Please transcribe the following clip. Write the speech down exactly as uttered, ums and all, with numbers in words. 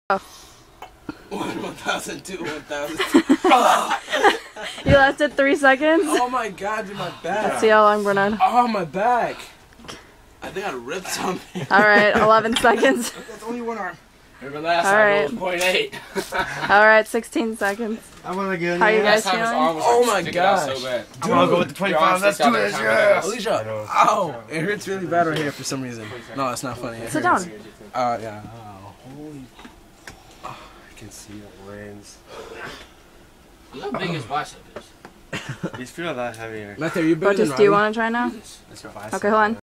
Oh. One, one thousand, two, one thousand. You lasted three seconds? Oh my god, dude, my back. Let's see how long, Bernard. Oh, my back. I think I ripped something. Alright, eleven seconds. That's only one arm. Remember last All time right. it was point eight. Alright, sixteen seconds. I want to get How you guys Last time his feeling? arm was like Oh my sticking out gosh. so bad. I want to go with the twenty-five. Let's do this. Yeah. Alicia, ow! It hurts really bad right here for some reason. No, it's not funny. It Sit hurts. down. Uh, yeah. Oh, holy. I can see the lens. Look how big his bicep is. These feel a lot heavier. Matthew, are you bigger than Botus, do you Robbie? want to try now? It's your bicep. Okay, hold on.